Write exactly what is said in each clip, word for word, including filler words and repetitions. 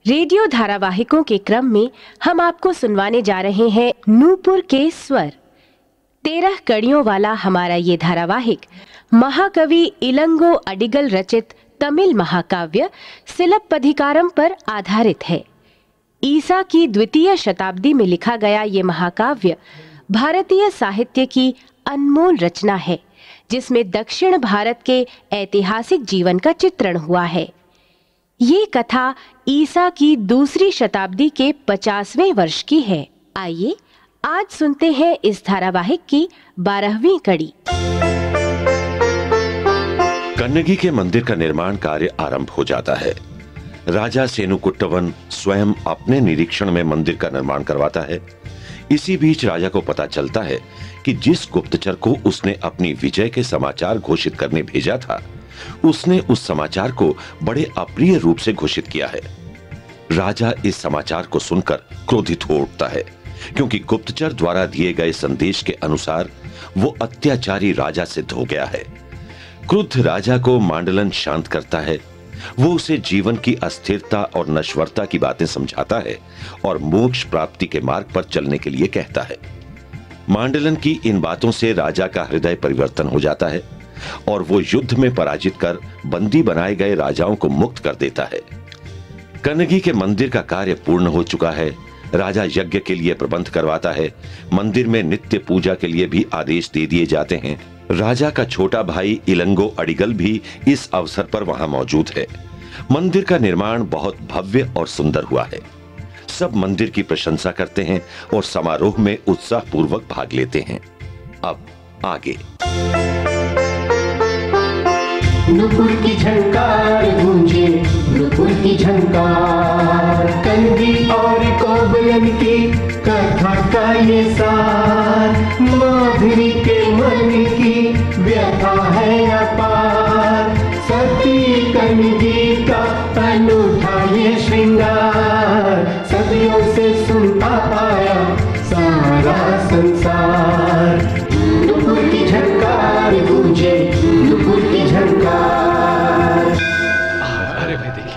Radio धारावाहिकों के क्रम में हम आपको सुनवाने जा रहे हैं नूपुर के स्वर। तेरह कड़ियों वाला हमारा ये धारावाहिक महाकवि इलंगो अडिगल रचित तमिल महाकाव्य सिलप्पधिकारम पर आधारित है। ईसा की द्वितीय शताब्दी में लिखा गया ये महाकाव्य भारतीय साहित्य की अनमोल रचना है, जिसमें दक्षिण भारत के ऐतिहासिक जीवन का चित्रण हुआ है। ये कथा ईसा की दूसरी शताब्दी के पचासवें वर्ष की है। आइए आज सुनते हैं इस धारावाहिक की बारहवीं कड़ी। कन्नगी के मंदिर का निर्माण कार्य आरंभ हो जाता है। राजा सेनुकुट्टवन स्वयं अपने निरीक्षण में मंदिर का निर्माण करवाता है। इसी बीच राजा को पता चलता है कि जिस गुप्तचर को उसने अपनी विजय के समाचार घोषित करने भेजा था, उसने उस समाचार को बड़े अप्रिय रूप से घोषित किया है। राजा इस समाचार को सुनकर क्रोधित हो उठता है, क्योंकि गुप्तचर द्वारा दिए गए संदेश के अनुसार वो अत्याचारी राजा सिद्ध हो गया है। क्रुद्ध राजा को मांडलन शांत करता है। वो उसे जीवन की अस्थिरता और नश्वरता की बातें समझाता है और मोक्ष प्राप्ति के मार्ग पर चलने के लिए कहता है। मांडलन की इन बातों से राजा का हृदय परिवर्तन हो जाता है और वो युद्ध में पराजित कर बंदी बनाए गए राजाओं को मुक्त कर देता है। कन्नगी के मंदिर का कार्य पूर्ण हो चुका है। राजा यज्ञ के लिए प्रबंध करवाता है। मंदिर में नित्य पूजा के लिए भी आदेश दे दिए जाते हैं। राजा का छोटा भाई इलंगो अडिगल भी इस अवसर पर वहां मौजूद है। मंदिर का निर्माण बहुत भव्य और सुंदर हुआ है। सब मंदिर की प्रशंसा करते हैं और समारोह में उत्साहपूर्वक भाग लेते हैं। अब आगे। नूपुर की झंकार गूंजे, नूपुर की झंकार, कन्नगी और कोबलन की कथा का ये सार, माधुरी के मन की व्यथा है अपार, सती कन्नगी का अनूठा ये श्रृंगार, सदियों से सुनता आया सारा संसार। नूपुर की झंकार गूंजे, नूपुर की झंकार। अरे भाई देखिए,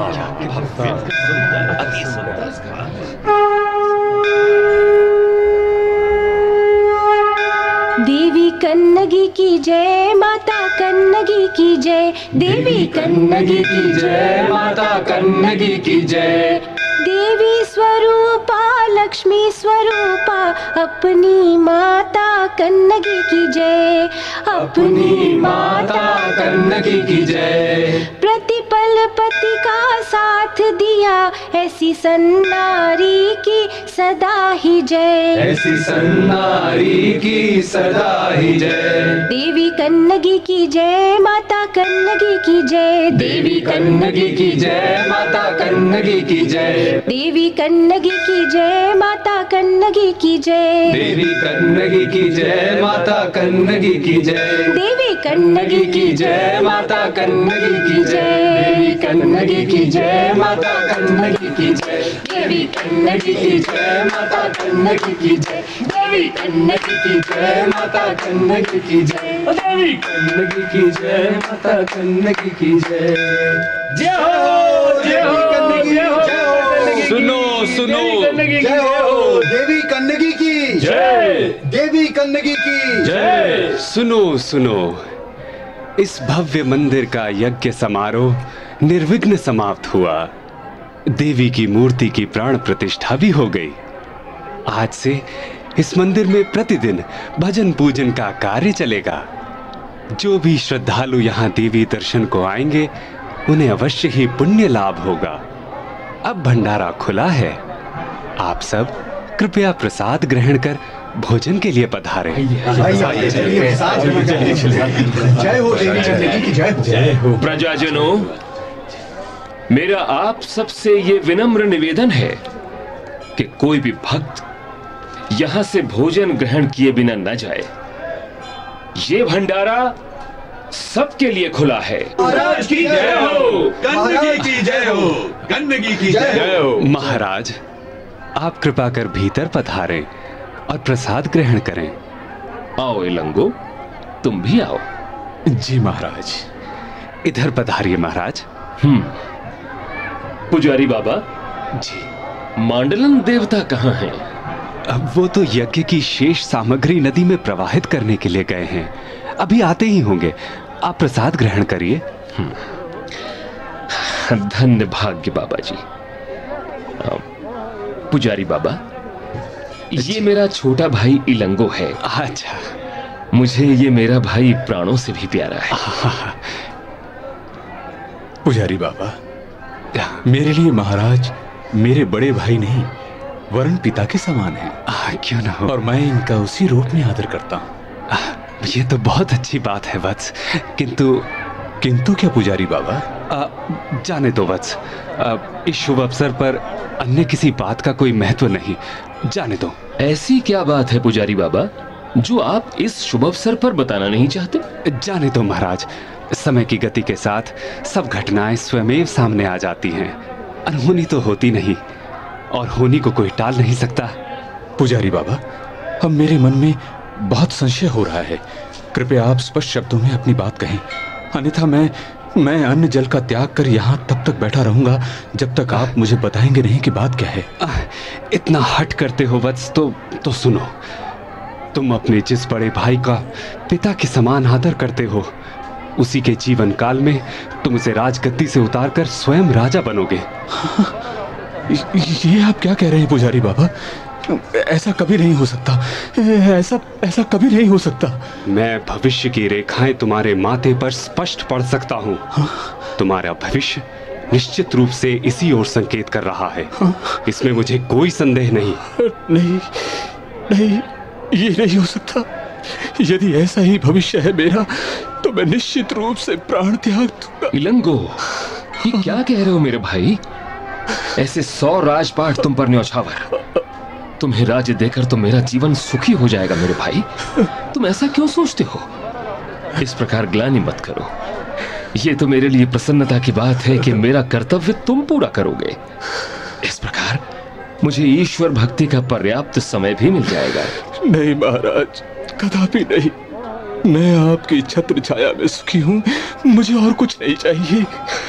देवी कन्नगी की जय, माता कन्नगी की जय, देवी कन्नगी की जय, माता कन्नगी की जय। देवी स्वरूपा लक्ष्मी स्वरूपा अपनी माता कन्नगी की जय, अपनी माता कन्नगी की जय। प्रतिपल पति का साथ दिया, ऐसी सन्नारी की सदा ही जय, ऐसी सन्नारी की सदा ही जय। देवी कन्नगी की जय, माता कन्नगी की जय, देवी कन्नगी की जय, माता कन्नगी की जय। देवी कन्नगी की जय, माता कन्नगी की जय, देवी कन्नगी की जय, माता कन्नगी की जय। देवी कन्नगी की जय, माता कन्नगी की जय। देवी कन्नगी की जय, माता कन्नगी की जय। देवी कन्नगी की जय, माता कन्नगी की जय। देवी कन्नगी की जय, माता कन्नगी की जय। देवी कन्नगी की जय, माता कन्नगी की जय। जय हो, जय हो, जय हो। सुनो सुनो, जय हो देवी कन्नगी की जय, देवी कन्नगी की जय। सुनो सुनो, इस भव्य मंदिर का यज्ञ समारोह निर्विघ्न समाप्त हुआ। देवी की मूर्ति की प्राण प्रतिष्ठा भी हो गई। आज से इस मंदिर में प्रतिदिन भजन पूजन का कार्य चलेगा। जो भी श्रद्धालु यहाँ देवी दर्शन को आएंगे, उन्हें अवश्य ही पुण्य लाभ होगा। अब भंडारा खुला है। आप सब कृपया प्रसाद ग्रहण कर भोजन के लिए पधारें। जय हो देवी कन्नगी की जय, जय हो। प्रजाजनों, मेरा आप सबसे ये विनम्र निवेदन है कि कोई भी भक्त यहां से भोजन ग्रहण किए बिना न जाए। ये भंडारा सबके लिए खुला है। महाराज की जय हो, कन्नगी की जय हो, कन्नगी की जय हो। महाराज, आप कृपा कर भीतर पधारें और प्रसाद ग्रहण करें। आओ इलंगो, तुम भी आओ। जी महाराज। इधर पधारिए महाराज। हम्म पुजारी बाबा जी, मांडलन देवता कहाँ हैं? अब वो तो यज्ञ की शेष सामग्री नदी में प्रवाहित करने के लिए गए हैं। अभी आते ही होंगे। आप प्रसाद ग्रहण करिए। धन्य भाग्य बाबा जी। पुजारी बाबा, ये मेरा छोटा भाई इलंगो है। अच्छा, मुझे ये मेरा भाई प्राणों से भी प्यारा है। पुजारी बाबा, मेरे लिए महाराज मेरे बड़े भाई नहीं वरन पिता के समान है। आ, क्यों ना हो। और मैं इनका उसी रूप में आदर करता हूँ। ये तो बहुत अच्छी बात है वत्स, किंतु किंतु क्या पुजारी बाबा? आ, जाने दो वत्स, आ, इस शुभ अवसर पर अन्य किसी बात का कोई महत्व नहीं। जाने दो। ऐसी क्या बात है पुजारी बाबा जो आप इस शुभ अवसर पर बताना नहीं चाहते? जाने दो महाराज, समय की गति के साथ सब घटनाएं स्वयं सामने आ जाती हैं। अनहोनी तो होती नहीं और होनी को कोई टाल नहीं सकता। पुजारी बाबा, अब मेरे मन में बहुत संशय हो रहा है। कृपया आप स्पष्ट शब्दों में अपनी बात कहें, अन्यथा मैं मैं अन्न जल का त्याग कर यहाँ तब तक बैठा रहूंगा जब तक आप मुझे बताएंगे नहीं कि बात क्या है। आ, इतना हट करते हो वत्स, तो तो सुनो। तुम अपने जिस बड़े भाई का पिता के समान आदर करते हो, उसी के जीवन काल में तुम उसे राजगद्दी से उतारकर स्वयं राजा बनोगे। ये आप क्या कह रहे हैं पुजारी बाबा? ऐसा कभी नहीं हो सकता। ऐसा ऐसा कभी नहीं हो सकता। मैं भविष्य की रेखाएं तुम्हारे माथे पर स्पष्ट पढ़ सकता हूँ। तुम्हारा भविष्य निश्चित रूप से इसी ओर संकेत कर रहा है। इसमें मुझे कोई संदेह नहीं। नहीं नहीं, ये नहीं हो सकता। यदि ऐसा ही भविष्य है मेरा तो मैं निश्चित रूप से प्राण त्याग दूंगा। इलंगो, ये क्या कह रहे हो मेरे भाई? ऐसे सौ राजपाट तुम पर न्यौछावर। तुम्हें राज्य देकर तो मेरा जीवन सुखी हो जाएगा मेरे भाई। तुम ऐसा क्यों सोचते हो? इस प्रकार ग्लानि मत करो। ये तो मेरे लिए प्रसन्नता की बात है कि मेरा कर्तव्य तुम पूरा करोगे। इस प्रकार मुझे ईश्वर भक्ति का पर्याप्त समय भी मिल जाएगा। नहीं महाराज, कदापि नहीं। मैं आपकी छत्र छाया में सुखी हूँ, मुझे और कुछ नहीं चाहिए।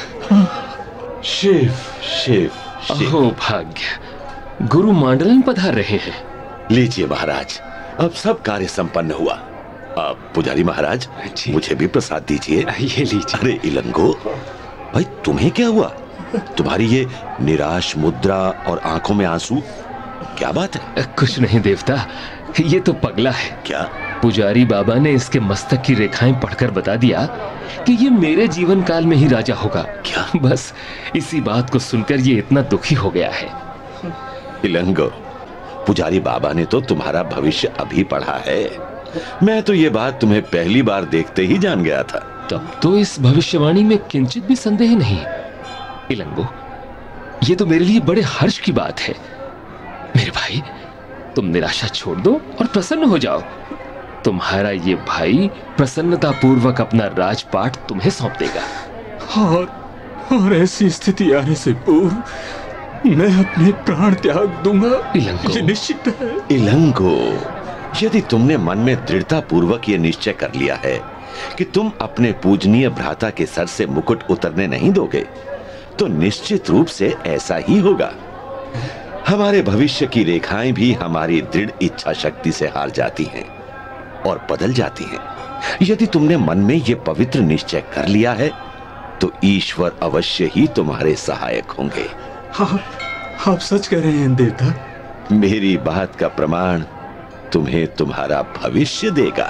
शिव शिव शिव। अहो भाग्य, गुरु मांडलन पधार रहे हैं। लीजिए महाराज, अब सब कार्य संपन्न हुआ। अब पुजारी महाराज, मुझे भी प्रसाद दीजिए। ये लीजिए। अरे इलंगो भाई, तुम्हें क्या हुआ? तुम्हारी ये निराश मुद्रा और आंखों में आंसू, क्या बात है? कुछ नहीं देवता, ये तो पगला है। क्या? पुजारी बाबा ने इसके मस्तक की रेखाएं पढ़कर बता दिया कि ये मेरे जीवन काल में ही राजा होगा। क्या? बस इसी बात को सुनकर ये इतना दुखी हो गया है। इलंगो, पुजारी बाबा ने तो तुम्हारा भविष्य अभी पढ़ा है। मैं तो ये बात तुम्हें पहली बार देखते ही जान गया था। तब तो इस भविष्यवाणी में किंचित भी संदेह नहीं। इलंगो, ये तो मेरे लिए बड़े हर्ष की बात है। मेरे भाई, तुम निराशा छोड़ दो और प्रसन्न हो जाओ। तुम्हारा ये भाई प्रसन्नता पूर्वक अपना राजपाट तुम्हें सौंप देगा। और, और ऐसी स्थिति आने से पूर्व मैं अपने प्राण त्याग दूंगा। इलंगो, ये निश्चित है। इलंगो, यदि तुमने मन में दृढ़ता पूर्वक ये निश्चय कर लिया है कि तुम अपने पूजनीय भ्राता के सर से मुकुट उतरने नहीं दोगे, तो निश्चित रूप से ऐसा ही होगा। हमारे भविष्य की रेखाएं भी हमारी दृढ़ इच्छा शक्ति से हार जाती हैं और बदल जाती हैं। यदि तुमने मन में ये पवित्र निश्चय कर लिया है तो ईश्वर अवश्य ही तुम्हारे सहायक होंगे। हाँ, आप सच कह रहे हैं देवता। मेरी बात का प्रमाण तुम्हें तुम्हारा भविष्य देगा।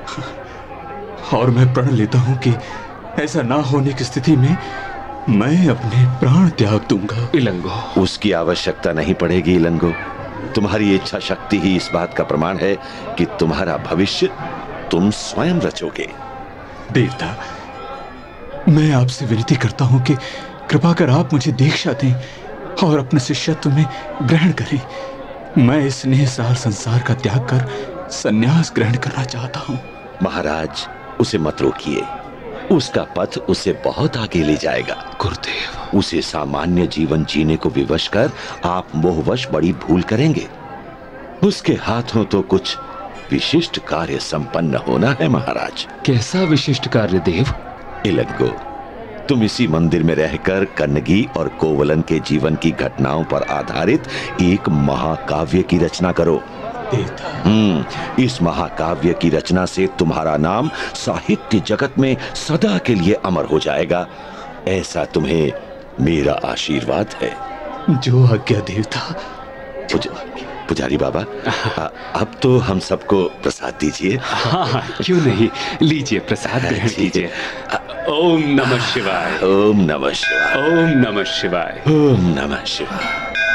और मैं प्रण लेता हूं कि ऐसा ना होने की स्थिति में मैं अपने प्राण त्याग दूंगा। इलंगो, उसकी आवश्यकता नहीं पड़ेगी इलंगो। तुम्हारी इच्छा शक्ति ही इस बात का प्रमाण है कि तुम्हारा भविष्य तुम स्वयं रचोगे। देवता, मैं आपसे विनती करता हूं कि कृपा कर आप मुझे दीक्षा दें और अपने शिष्यत्व में ग्रहण करें। मैं इस स्नेहसार संसार का त्याग कर संन्यास ग्रहण करना चाहता हूं। महाराज, उसे मत रोकिए। उसका पथ उसे बहुत आगे ले जाएगा। गुरुदेव, उसे सामान्य जीवन जीने को विवश कर आप मोहवश बड़ी भूल करेंगे। उसके हाथों तो कुछ विशिष्ट कार्य संपन्न होना है महाराज। कैसा विशिष्ट कार्य देव? इलंगो, तुम इसी मंदिर में रहकर कन्नगी और कोवलन के जीवन की घटनाओं पर आधारित एक महाकाव्य की रचना करो। हम्म इस महाकाव्य की रचना से तुम्हारा नाम साहित्य जगत में सदा के लिए अमर हो जाएगा, ऐसा तुम्हें मेरा आशीर्वाद है। जो आज्ञा देवता। पुज, पुजारी बाबा, आ, अब तो हम सबको प्रसाद दीजिए। हाँ, हाँ, क्यों नहीं, लीजिए प्रसाद ग्रहण कीजिए। ओम नमः शिवाय। ओम नमः शिवाय। ओम नमः शिवाय। ओम नमः शिवाय।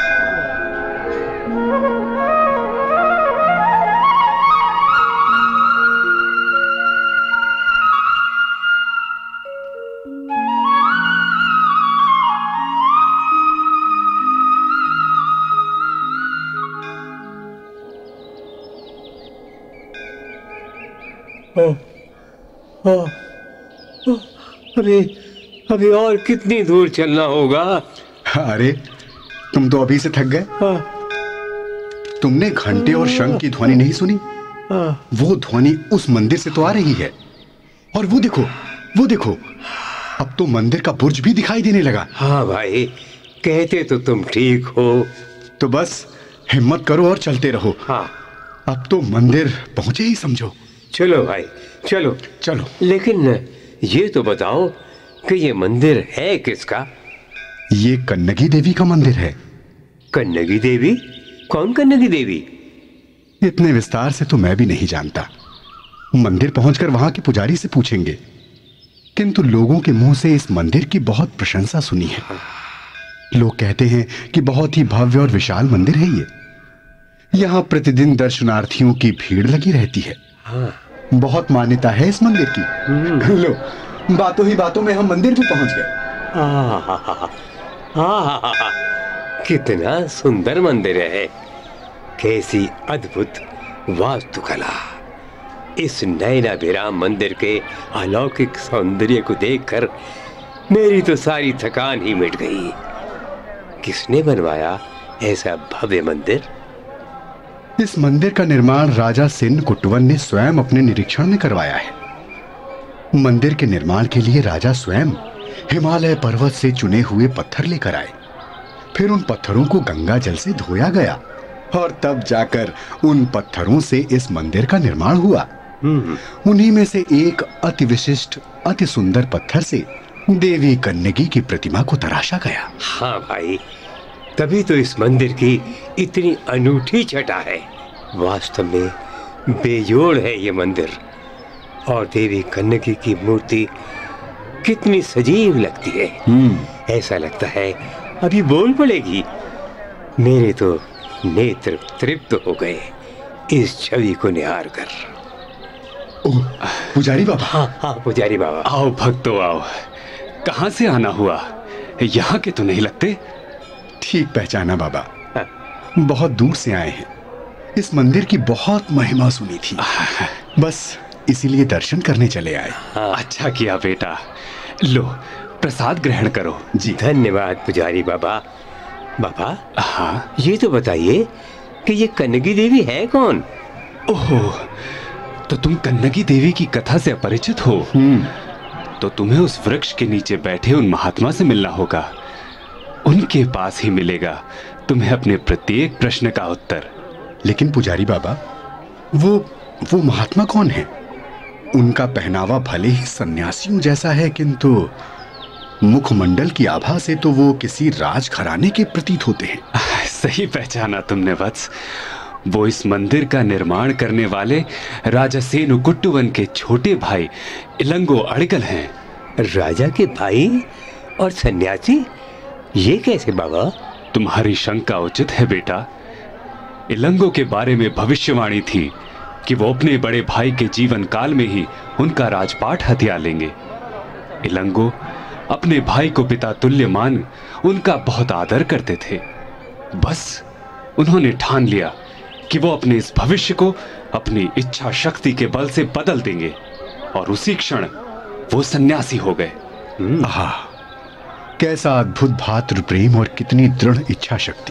अरे अभी और कितनी दूर चलना होगा? अरे तुम तो अभी से थक गए। तुमने घंटे और शंख की ध्वनि नहीं सुनी? वो ध्वनि उस मंदिर से तो आ रही है। और वो देखो, वो देखो, अब तो मंदिर का बुर्ज भी दिखाई देने लगा। हाँ भाई, कहते तो तुम ठीक हो। तो बस हिम्मत करो और चलते रहो। हाँ, अब तो मंदिर पहुंचे ही समझो। चलो भाई, चलो चलो। लेकिन ये तो बताओ कि ये मंदिर है किसका? ये कन्नगी देवी का मंदिर है। कन्नगी देवी? कौन कन्नगी देवी? इतने विस्तार से तो मैं भी नहीं जानता। मंदिर पहुंचकर वहां के पुजारी से पूछेंगे। किंतु लोगों के मुंह से इस मंदिर की बहुत प्रशंसा सुनी है। लोग कहते हैं कि बहुत ही भव्य और विशाल मंदिर है ये। यहाँ प्रतिदिन दर्शनार्थियों की भीड़ लगी रहती है। हाँ। बहुत मान्यता है इस मंदिर की। लो, बातों ही बातों में हम मंदिर भी पहुंच गए। हाँ, कितना सुंदर मंदिर है, कैसी अद्भुत वास्तुकला। इस नयनाभिराम मंदिर के अलौकिक सौंदर्य को देखकर मेरी तो सारी थकान ही मिट गई। किसने बनवाया ऐसा भव्य मंदिर? इस मंदिर का निर्माण राजा सेन कुट्टवन ने स्वयं अपने निरीक्षण में करवाया है। मंदिर के निर्माण के लिए राजा स्वयं हिमालय पर्वत से चुने हुए पत्थर लेकर आए। फिर उन पत्थरों को गंगा जल से धोया गया और तब जाकर उन पत्थरों से इस मंदिर का निर्माण हुआ। उन्हीं में से एक अति विशिष्ट, अति सुंदर पत्थर से देवी कन्नगी की प्रतिमा को तराशा गया। हाँ भाई, तभी तो इस मंदिर की इतनी अनूठी छटा है। वास्तव में बेजोड़ है ये मंदिर। और देवी कन्नगी की मूर्ति कितनी सजीव लगती है। ऐसा लगता है अभी बोल पड़ेगी। मेरे तो नेत्र तृप्त हो गए इस छवि को निहार कर। ओह, पुजारी बाबा। हाँ हाँ पुजारी बाबा। आओ भक्तों आओ। कहाँ से आना हुआ? यहाँ के तो नहीं लगते। ठीक पहचाना बाबा, बहुत दूर से आए हैं। इस मंदिर की बहुत महिमा सुनी थी, बस इसीलिए दर्शन करने चले आए। अच्छा किया बेटा, लो प्रसाद ग्रहण करो। जी धन्यवाद पुजारी बाबा। बाबा, हाँ, ये तो बताइए कि ये कन्नगी देवी है कौन? ओहो, तो तुम कन्नगी देवी की कथा से अपरिचित हो? तो तुम्हें उस वृक्ष के नीचे बैठे उन महात्मा से मिलना होगा। उनके पास ही मिलेगा तुम्हें अपने प्रत्येक प्रश्न का उत्तर। लेकिन पुजारी बाबा, वो वो महात्मा कौन है? उनका पहनावा भले ही सन्यासियों जैसा है, किंतु मुखमंडल की आभा से तो वो किसी राजघराने के प्रतीत होते हैं। सही पहचाना तुमने वत्स। वो इस मंदिर का निर्माण करने वाले राजा सेनु कुट्टवन के छोटे भाई इलंगो अड़गल हैं। राजा के भाई और सन्यासी? ये कैसे बाबा? तुम्हारी शंका उचित है बेटा। इलंगो के बारे में भविष्यवाणी थी कि वो अपने बड़े भाई के जीवन काल में ही उनका राजपाट हथिया लेंगे। इलंगो अपने भाई को पिता तुल्य मान उनका बहुत आदर करते थे। बस उन्होंने ठान लिया कि वो अपने इस भविष्य को अपनी इच्छा शक्ति के बल से बदल देंगे, और उसी क्षण वो सन्यासी हो गए। आहा, कैसा अद्भुत भातृ प्रेम और कितनी दृढ़ इच्छा शक्ति।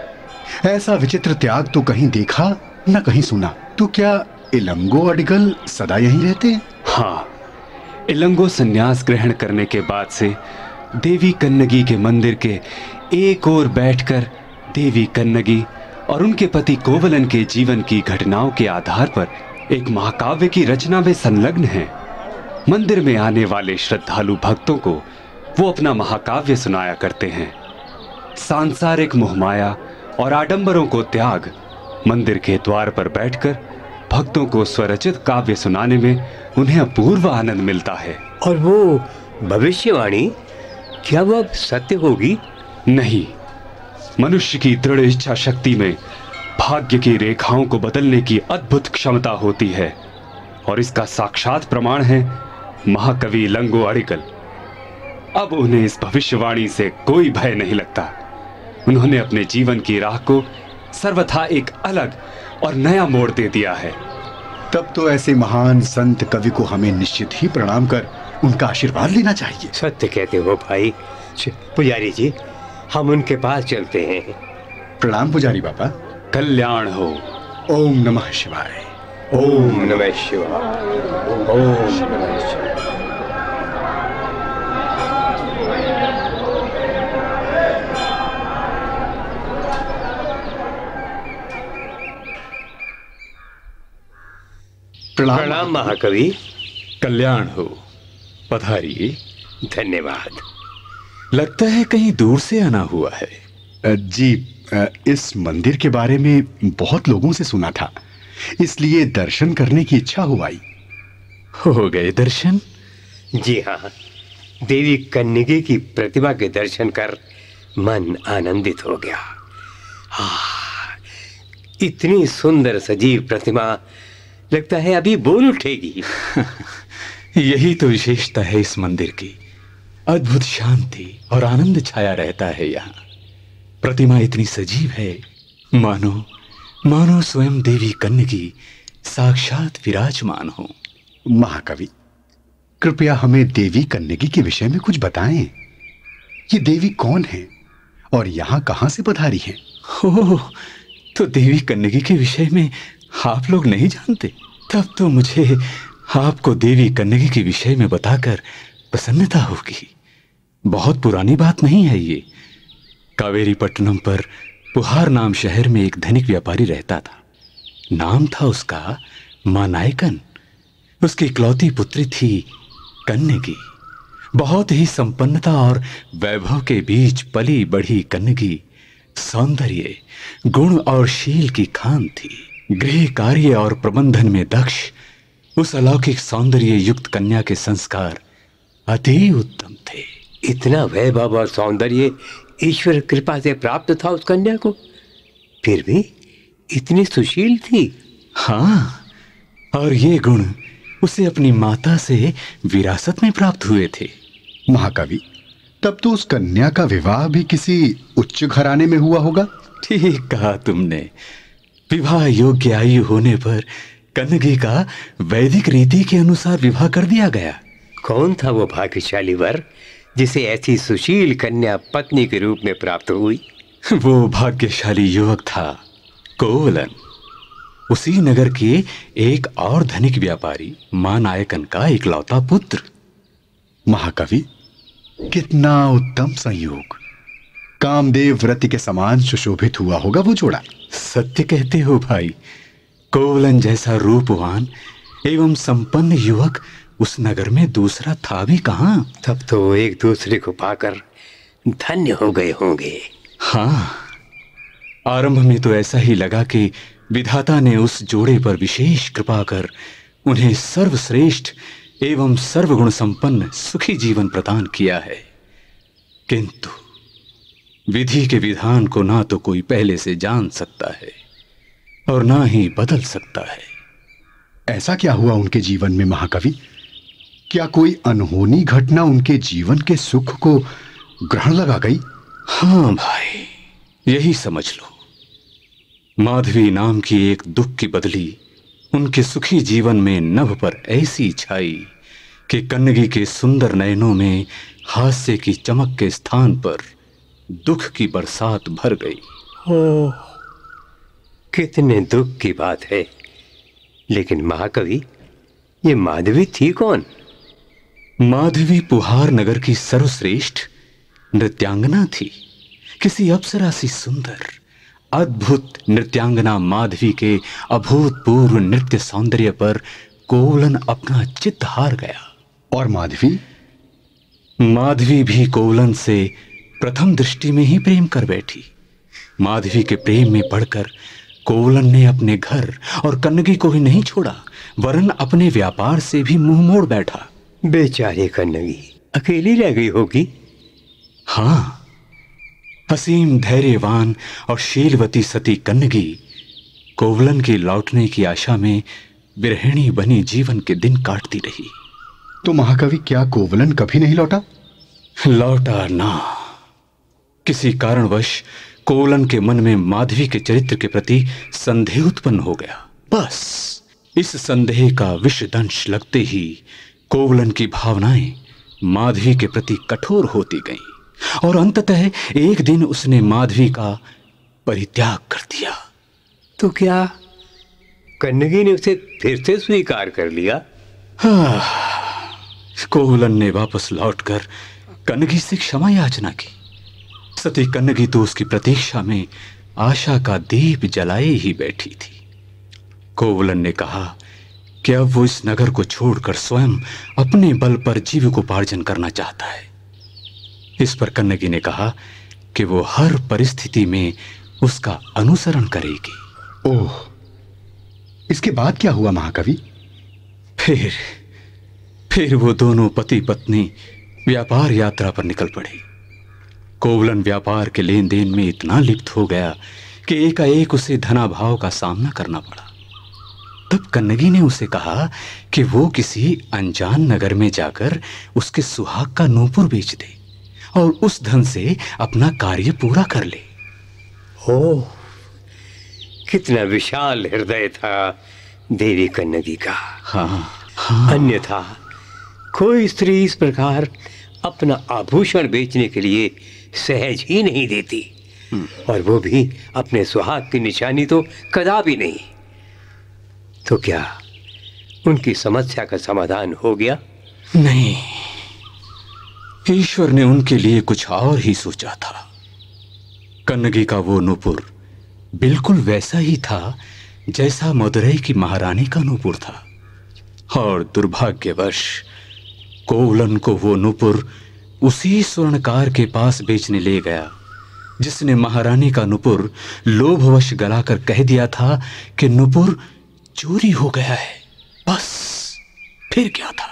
ऐसा विचित्र त्याग तो कहीं देखा न कहीं सुना। तो क्या इलंगो अड़गल सदा यहीं रहते हैं? हाँ, इलंगो संन्यास ग्रहण करने के बाद से देवी कन्नगी के मंदिर के एक ओर बैठकर देवी कन्नगी और उनके पति कोवलन के जीवन की घटनाओं के आधार पर एक महाकाव्य की रचना में संलग्न हैं। मंदिर में आने वाले श्रद्धालु भक्तों को वो अपना महाकाव्य सुनाया करते हैं। सांसारिक मोहमाया और आडंबरों को त्याग मंदिर के द्वार पर बैठकर भक्तों को स्वरचित काव्य सुनाने में उन्हें अपूर्व आनंद मिलता है। और वो भविष्यवाणी, क्या वो अब सत्य होगी? नहीं, मनुष्य की दृढ़ इच्छा शक्ति में भाग्य की रेखाओं को बदलने की अद्भुत क्षमता होती है और इसका साक्षात प्रमाण है महाकवि इलंगो अडिगल। अब उन्हें इस भविष्यवाणी से कोई भय नहीं लगता। उन्होंने अपने जीवन की राह को सर्वथा एक अलग और नया मोड़ दे दिया है। तब तो ऐसे महान संत कवि को हमें निश्चित ही प्रणाम कर उनका आशीर्वाद लेना चाहिए। सत्य कहते हो भाई। पुजारी जी, हम उनके पास चलते हैं। प्रणाम पुजारी बाबा। कल्याण हो। ओम नमः शिवाय। ओम नमः शिवाय। ओम नमः शिवाय। प्रणाम महाकवि। कल्याण हो। पधारिए। धन्यवाद। लगता है कहीं दूर से आना हुआ है। जी, इस मंदिर के बारे में बहुत लोगों से सुना था, इसलिए दर्शन करने की इच्छा हुआ। हो गए दर्शन? जी हाँ, देवी कन्नगी की प्रतिमा के दर्शन कर मन आनंदित हो गया। हाँ, इतनी सुंदर सजीव प्रतिमा, लगता है अभी बोल उठेगी। यही तो विशेषता है इस मंदिर की। अद्भुत शांति और आनंद छाया रहता है यहाँ। प्रतिमा इतनी सजीव है, मानो मानो स्वयं देवी कन्नगी साक्षात विराजमान हो। महाकवि, कृपया हमें देवी कन्नगी के विषय में कुछ बताएं। ये देवी कौन है और यहाँ कहाँ से पधारी हैं? हो, तो देवी कन्नगी के विषय में आप लोग नहीं जानते? तब तो मुझे आपको देवी कन्नगी के विषय में बताकर प्रसन्नता होगी। बहुत पुरानी बात नहीं है ये। कावेरी पट्टनम पर पुहार नाम शहर में एक धनिक व्यापारी रहता था। नाम था उसका मानायकन। उसकी इकलौती पुत्री थी कन्नगी। बहुत ही संपन्नता और वैभव के बीच पली बढ़ी कन्नगी सौंदर्य, गुण और शील की खान थी। गृह कार्य और प्रबंधन में दक्ष उस अलौकिक सौंदर्य युक्त कन्या के संस्कार अति उत्तम थे। इतना वैभव और सौंदर्य ईश्वर कृपा से प्राप्त था उस कन्या को, फिर भी इतनी सुशील थी। हाँ, और ये गुण उसे अपनी माता से विरासत में प्राप्त हुए थे। महाकवि, तब तो उस कन्या का विवाह भी किसी उच्च घराने में हुआ होगा। ठीक कहा तुमने। विवाह योग्य आयु होने पर कन्नगी का वैदिक रीति के अनुसार विवाह कर दिया गया। कौन था वो भाग्यशाली वर जिसे ऐसी सुशील कन्या पत्नी के रूप में प्राप्त हुई? वो भाग्यशाली युवक था कोवलन। उसी नगर के एक और धनिक व्यापारी मानायकन का इकलौता पुत्र। महाकवि, कितना उत्तम संयोग। कामदेव व्रत के समान सुशोभित हुआ होगा वो जोड़ा। सत्य कहते हो भाई। कोवलन जैसा रूपवान एवं संपन्न युवक उस नगर में दूसरा था भी कहां। तब तो एक दूसरे को पाकर धन्य हो गए होंगे। हाँ, आरंभ में तो ऐसा ही लगा कि विधाता ने उस जोड़े पर विशेष कृपा कर उन्हें सर्वश्रेष्ठ एवं सर्वगुण संपन्न सुखी जीवन प्रदान किया है। किंतु विधि के विधान को ना तो कोई पहले से जान सकता है और ना ही बदल सकता है। ऐसा क्या हुआ उनके जीवन में महाकवि? क्या कोई अनहोनी घटना उनके जीवन के सुख को ग्रहण लगा गई? हाँ भाई, यही समझ लो। माधवी नाम की एक दुख की बदली उनके सुखी जीवन में नभ पर ऐसी छाई कि कन्नगी के सुंदर नयनों में हास्य की चमक के स्थान पर दुख की बरसात भर गई। ओह, कितने दुख की बात है। लेकिन महाकवि, ये माधवी थी कौन? माधवी पुहार नगर की सर्वश्रेष्ठ नृत्यांगना थी। किसी अप्सरा सी सुंदर अद्भुत नृत्यांगना माधवी के अभूतपूर्व नृत्य सौंदर्य पर कोवलन अपना चित्त हार गया। और माधवी माधवी भी कोवलन से प्रथम दृष्टि में ही प्रेम कर बैठी। माधवी के प्रेम में पड़कर कोवलन ने अपने घर और कन्नगी को ही नहीं छोड़ा, वरन अपने व्यापार से भी मुंह मोड़ बैठा। बेचारी कन्नगी अकेली रह गई होगी। हाँ, असीम धैर्यवान और शीलवती सती कन्नगी कोवलन के लौटने की आशा में विरहिणी बनी जीवन के दिन काटती रही। तो महाकवि, क्या कोवलन कभी नहीं लौटा? लौटा ना। किसी कारणवश कोवलन के मन में माधवी के चरित्र के प्रति संदेह उत्पन्न हो गया। बस इस संदेह का विषदंश लगते ही कोवलन की भावनाएं माधवी के प्रति कठोर होती गईं और अंततः एक दिन उसने माधवी का परित्याग कर दिया। तो क्या कन्नगी ने उसे फिर से स्वीकार कर लिया? हाँ, कोवलन ने वापस लौटकर कन्नगी से क्षमा याचना की। सती कन्नगी तो उसकी प्रतीक्षा में आशा का दीप जलाए ही बैठी थी। कोवलन ने कहा कि अब वो इस नगर को छोड़कर स्वयं अपने बल पर जीविकोपार्जन करना चाहता है। इस पर कन्नगी ने कहा कि वो हर परिस्थिति में उसका अनुसरण करेगी। ओह, इसके बाद क्या हुआ महाकवि? फिर फिर वो दोनों पति पत्नी व्यापार यात्रा पर निकल पड़े। कोवलन व्यापार के लेन देन में इतना लिप्त हो गया कि एकाएक उसे धनाभाव का सामना करना पड़ा। तब कन्नगी ने उसे कहा कि वो किसी अनजान नगर में जाकर उसके सुहाग का नूपुर बेच दे और उस धन से अपना कार्य पूरा कर ले। ओह, कितना विशाल हृदय था देवी कन्नगी का। हाँ, हाँ। अन्यथा कोई स्त्री इस प्रकार अपना आभूषण बेचने के लिए सहज ही नहीं देती, और वो भी अपने सुहाग की निशानी तो कदापि नहीं। तो क्या उनकी समस्या का समाधान हो गया? नहीं, ईश्वर ने उनके लिए कुछ और ही सोचा था। कन्नगी का वो नूपुर बिल्कुल वैसा ही था जैसा मदुरई की महारानी का नूपुर था, और दुर्भाग्यवश कोवलन को वो नूपुर उसी स्वर्णकार के पास बेचने ले गया जिसने महारानी का नूपुर लोभवश गलाकर कह दिया था कि नूपुर चोरी हो गया है। बस फिर क्या था?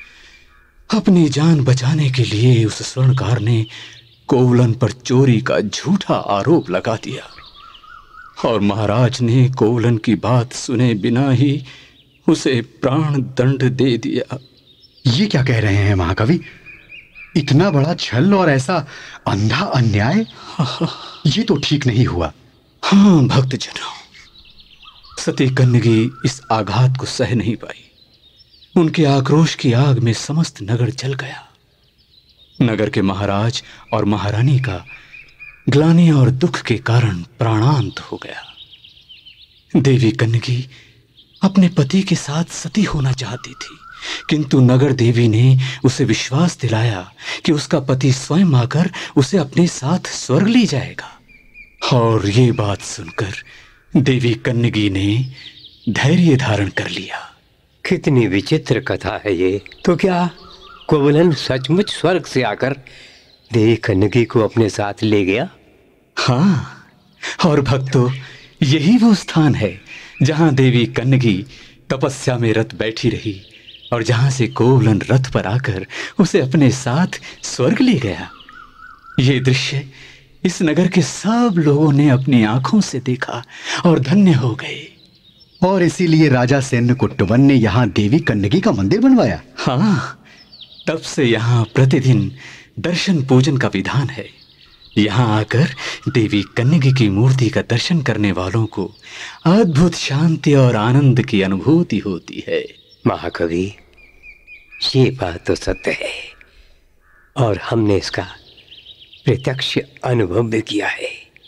अपनी जान बचाने के लिए उस स्वर्णकार ने कोवलन पर चोरी का झूठा आरोप लगा दिया, और महाराज ने कोवलन की बात सुने बिना ही उसे प्राण दंड दे दिया। ये क्या कह रहे हैं महाकवि? इतना बड़ा छल और ऐसा अंधा अन्याय, ये तो ठीक नहीं हुआ। हाँ भक्तजनों, सती कन्नगी इस आघात को सह नहीं पाई। उनके आक्रोश की आग में समस्त नगर जल गया। नगर के महाराज और महारानी का ग्लानि और दुख के कारण प्राणांत हो गया। देवी कन्नगी अपने पति के साथ सती होना चाहती थी, किंतु नगर देवी ने उसे विश्वास दिलाया कि उसका पति स्वयं आकर उसे अपने साथ स्वर्ग ले जाएगा। और ये बात सुनकर देवी कन्नगी ने धैर्य धारण कर लिया। कितनी विचित्र कथा है ये। तो क्या कोवलन सचमुच स्वर्ग से आकर देवी कन्नगी को अपने साथ ले गया? हाँ, और भक्तों, यही वो स्थान है जहां देवी कन्नगी तपस्या में रत बैठी रही और जहां से कोवलन रथ पर आकर उसे अपने साथ स्वर्ग ले गया। ये दृश्य इस नगर के सब लोगों ने अपनी आंखों से देखा और धन्य हो गए। और इसीलिए राजा सैन्य कुट्टवन ने यहाँ देवी कन्नगी का मंदिर बनवाया। हाँ, तब से यहाँ प्रतिदिन दर्शन पूजन का विधान है। यहाँ आकर देवी कन्नगी की मूर्ति का दर्शन करने वालों को अद्भुत शांति और आनंद की अनुभूति होती है। महाकवि, ये बात तो सत्य है और हमने इसका प्रत्यक्ष अनुभव भी किया है।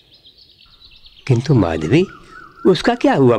किंतु माधवी, उसका क्या हुआ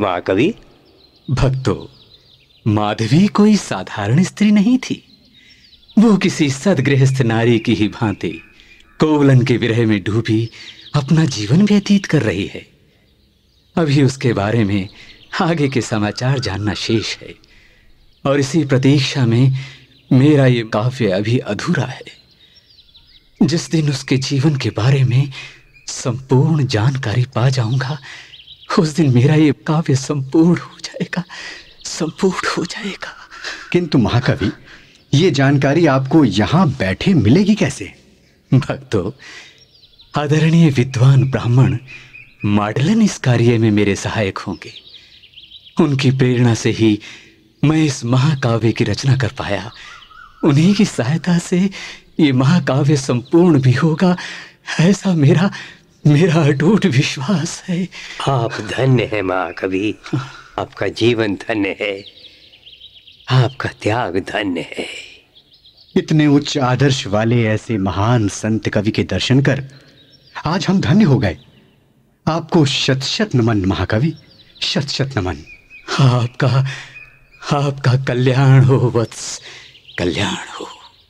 वो किसी सदगृहस्थ नारी की ही भांति कोवलन के विरह में डूबी अपना जीवन व्यतीत कर रही है। अभी उसके बारे में आगे के समाचार जानना शेष है और इसी प्रतीक्षा में मेरा ये काव्य अभी अधूरा है। जिस दिन उसके जीवन के बारे में संपूर्ण जानकारी पा जाऊंगा, उस दिन मेरा ये काव्य संपूर्ण हो जाएगा, संपूर्ण हो जाएगा। किंतु महाकवि, ये जानकारी आपको यहां बैठे मिलेगी कैसे? भक्तों, आदरणीय विद्वान ब्राह्मण माडलन इस कार्य में मेरे सहायक होंगे। उनकी प्रेरणा से ही मैं इस महाकाव्य की रचना कर पाया। उन्हीं की सहायता से ये महाकाव्य संपूर्ण भी होगा, ऐसा मेरा मेरा अटूट विश्वास है। आप धन्य हैं महाकवि, आपका जीवन धन्य है, आपका त्याग धन्य है। इतने उच्च आदर्श वाले ऐसे महान संत कवि के दर्शन कर आज हम धन्य हो गए। आपको शत शत नमन महाकवि, शत शत नमन। आपका आपका कल्याण हो वत्स, कल्याण हो।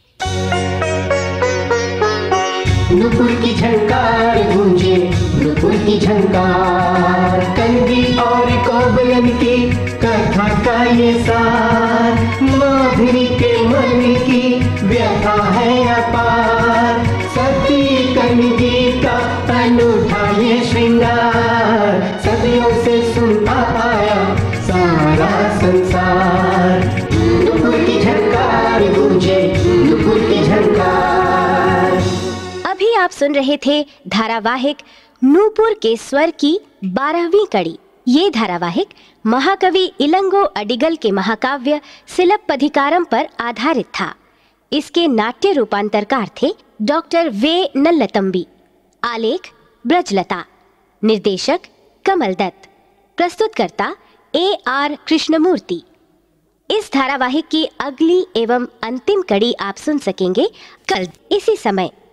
नुपुर की झंकार गूंजे, नुपुर की झंकार, कंदी और कोबलन की कथा का ये सार, माधुरी के मन की व्यथा है अपार, सती कंदी का अनूठा ये श्रृंगार, सदियों से सुनता आया सारा संसार। नुपुर की झंकार गूंजे, नुपुर की झंकार। अभी आप सुन रहे थे धारावाहिक नूपुर के स्वर की बारहवीं कड़ी। ये धारावाहिक महाकवि इलंगो अडिगल के महाकाव्य सिलप्पधिकारम पर आधारित था। इसके नाट्य रूपांतरकार थे डॉक्टर वे नल्लतंबी, आलेख ब्रजलता, निर्देशक कमल दत्त, प्रस्तुतकर्ता ए आर कृष्णमूर्ति। इस धारावाहिक की अगली एवं अंतिम कड़ी आप सुन सकेंगे कल इसी समय।